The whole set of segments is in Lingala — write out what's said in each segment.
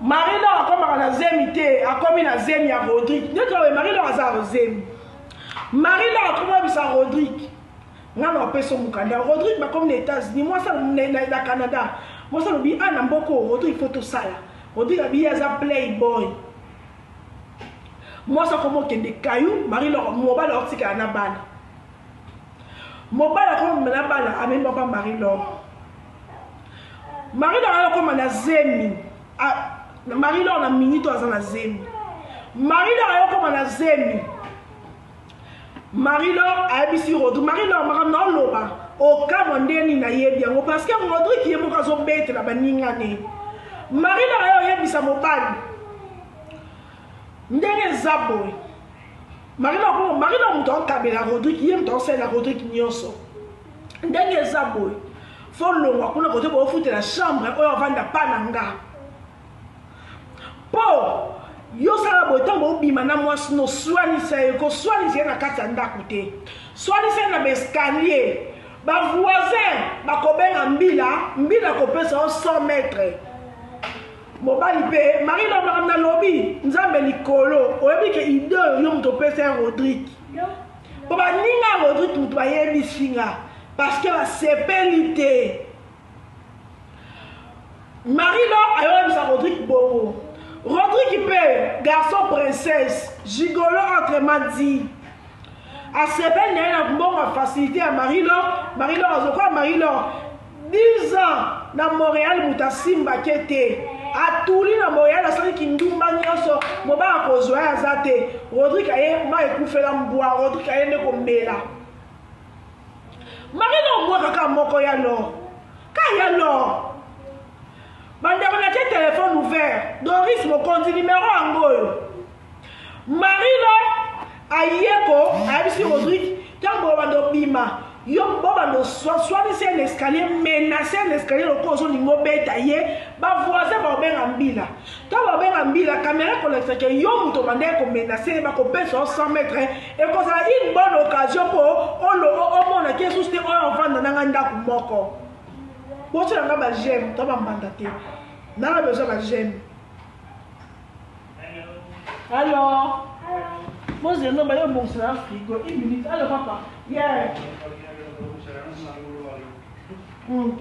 Marie-Laure akoma na zemi te, akomi na zemi ya Rodrigue. Nyoto Marie-Laure aza zemi. Marie-Laure akoma bisa Rodrigue. Ngana opeso mukanda. Rodrigue bakomi na États-Unis, moi ça na Canada. Moi ça lobi ana mboko Rodrigue photo sala. Rodrigue abi aza playboy. Moi ça komo kende kayu, Marie-Laure mobile ortika na bana. Mobile komo na bana amemi papa Marie-Laure. Marie-Laure akoma na zemi. Marie-Laure na minito aza na zemi. Marie-Laure akoma na zemi. Marie-Laure abisi Rodrigue. Marie-Laure makana loba okama ndeni na yebi yango parce que Rodrigue yebo kazo bete na baninga ne. Marie-Laure yebisa mobali. Ndenge zaboy. Marie-Laure muto kabela Rodrigue yem to sela Rodrigue nyonso. Ndenge zaboy. Follow wakuna kote bo fute la chambre oyo vanda pananga. Po yo sala botambo obima na mwasi no swanise ko swanise na kati ya ndako te. Swanise na escalier. Ba voisin bakobenga mbila kopesa 100 mètres. Mobali pe Marie-Laure na lobby nzambe likolo oyebi ke idée yo muto pesa Rodrigue. Po ba ninga Rodrigue muto bayebi singa parce que la sepelité. Marie-Laure ayo bisa Rodrigue bongo. Rodrigue pe garçon princesse gigolo autrement dit. A sepel na bongo facilité à Marie-Laure. Marie-Laure azoko Marie-Laure 10 ans na Montréal mutasimba kete. Atuli na Montréal asali kindumba nyoso moba akozwa azate. Rodrigue aye ma ekufela mbwa Rodrigue aye ne kombela. Marie-Laure mwa kaka moko ya lo. Ka ya lo. Bandako na téléphone ouvert. Doris Mokonzi numéro angoyo. Marie-Laure ayeko abisi Rodrigue tango bando bima. Yo bobando soit un escalier menacé un escalier lokozo ningo beta ye ba voisin ba benga mbila. Ta ba benga mbila caméra collecte que yo muto bande ko menacer ba ko pesa 100 mètres et ko ça une bonne occasion pour o mona ke souste o vanda na nganda ku moko. Pour ça nga ba j'aime ta ba mbanda te. Na besoin ba j'aime. Alors moi je non ba yo bon c'est frigo 1 minute. Alors papa. Yeah. Donc,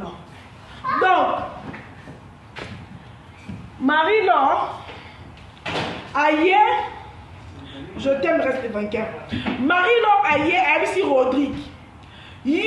Marie-Laure, aïe, je t'aime, reste vainqueur. Marie-Laure, aïe, abisi Rodrigue. Yo,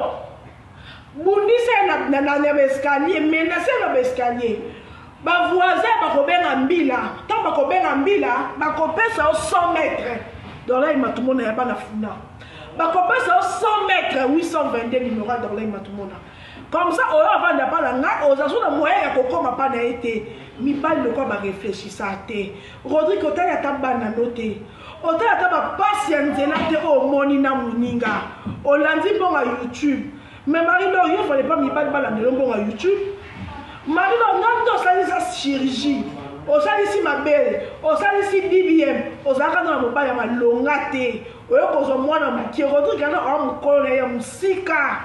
Bounisse na escalier, menacé na escalier. Ba voisin ba kobenga mbila, tant ba kobenga mbila, ba kopesa 100 mètres. Dans là il m'a tout le monde na ba na funa. Ba kopesa 100 mètres 822 numéro dans là il m'a tout le monde. Comme ça on va vendre pas la nga ozazo na moyen ya kokoma pa na été. Mi bal de quoi ba réfléchir ça té. Rodrigue otala ya tabana noté. Otala ta ba patience na té o moni na muninga. Olandi bon à YouTube. Mais Marie-Laure il fallait pas mi bal bala de bon à YouTube. Marie-Laure non ça les chirurgie. Osalisi mabele, osalisi BBM, osaka na mobile ya malonga te. Oyo kozo mwana mukie Rodrigue kana o mukolo ya musika.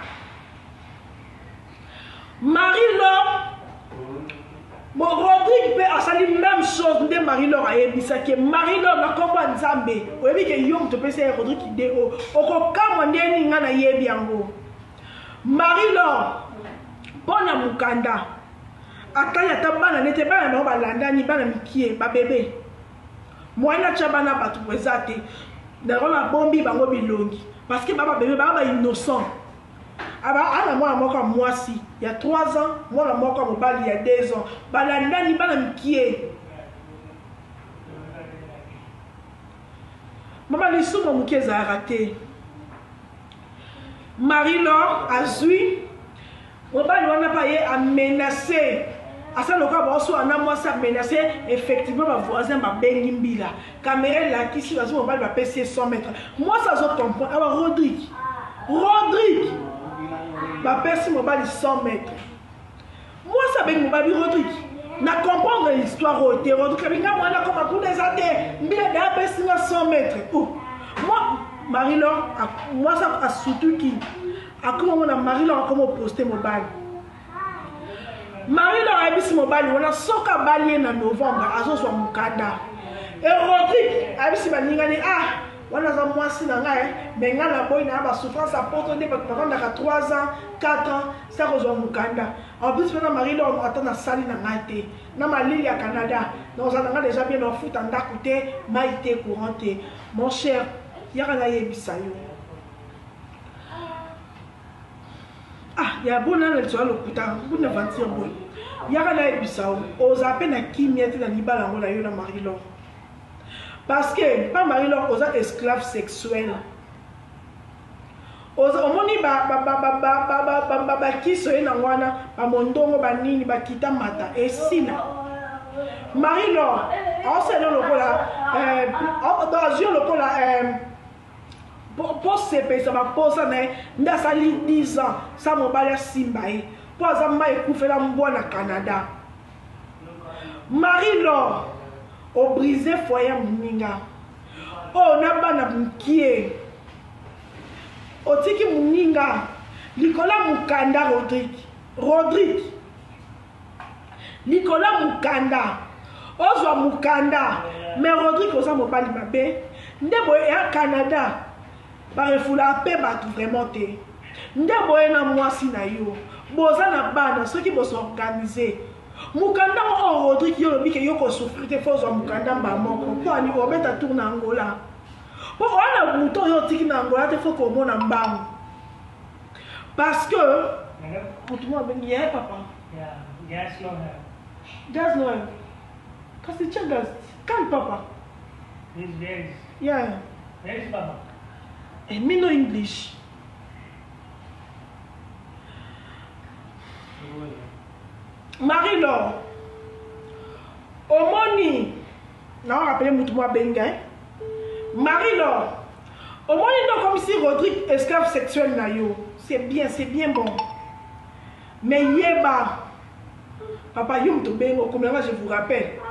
Marie-Laure Rodrigue pe asali même chose de Marie-Laure ayebisa ke Marie-Laure na komba nzambe. Oyebi ke yo mto pesa Rodrigue ideo. Okokama ndeni ngana yebi yango. Marie-Laure pona mukanda. Atanya tabana nete bana na balanda ni bana mikie ba bébé. Moina chabana batu wezate. Na rona bombi bango bilongi parce que baba bébé baba innocent. Aba ana mwa moko mwasi il y a 3 ans, moi moko mobali il y a 2 ans. Balanda ni bana mikie. Mama li sumo mukie za raté. Marie-Laure azui mobali wana pa ye a menacé. Asa loka ba so ana moi ça menacé effectivement ma voisin ba bengi mbila. Caméra là qui si bazo mobali ba PC 100 mètres. Moi ça zo comprendre. Aba Rodrigue ba PC mobali 100 mètres. Moi ça bengi mobali Rodrigue. Na comprendre l'histoire au terreau. Donc binga moi na comme pour des années mbila da PC 100 mètres. Moi Marie-Laure moi ça a surtout qui a comment on a Marie-Laure comment poster mobile. Marie-Laure a mis si mobali wana soka bali na novembre azozwa mukanda et Rodrigue abisi balingani ah wana za mwasi na ngai mais nga na boy na ba souffrance à porte de ba na 3 ans 4 ans ça kozwa mukanda en plus na Marie Laure attend na sali na ngai te na malili ya Canada donc ça nga déjà bien en foot en d'akoute maïté courante mon cher yaka na yebisa yo ah ya bona na tsoa lokuta bona vantir boy yaka na yebisa yo ozape na kimia te na libala ngo na yo na Marie Laure parce que pas Marie Laure aux esclaves sexuels aux omoni ba kiso ena wana ba mondongo ba nini ba kita mata esina Marie Laure on se le lokola dans yeux lokola pour se payer ça va poser na ndasali 10 ans ça mobile simba e pour azamba ekufela mbona Canada Marie Laure au brisé foyer muninga oh na bana mkie otiki muninga likola mukanda Rodrigue likola mukanda ozwa mukanda mais Rodrigue oza mobali mabe ndebo ya Canada ba refula pe batu vraiment te ndebo na mwasi na yo boza na bana soki bo s'organiser mukanda o Rodrigue yo lobi ke yo ko souffrir te fozwa mukanda mba moko po ani obeta tour na Angola po ona muto yo tiki na Angola te foko mona mbangu parce que tout le monde ben hier papa Gas no have. Gaz no have. Kasi check gas. Can papa? This gas. Yeah. Where is Papa? And me no English. Marie Laure. Omoni. Non, rappelez moi tout moi benga. Marie Laure. Omoni non comme si Rodrigue esclave sexuel na yo. C'est bien bon. Mais yeba. Papa Yum to bengo, comme je vous rappelle.